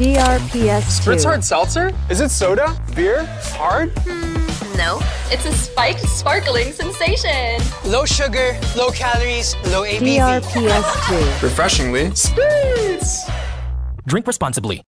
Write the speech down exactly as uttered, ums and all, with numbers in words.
D R P S two. Spritz Hard Seltzer? Is it soda? Beer? Hard? Hmm, no. It's a spiked sparkling sensation. Low sugar, low calories, low A B V. D R P S two. Refreshingly. Spritz! Drink responsibly.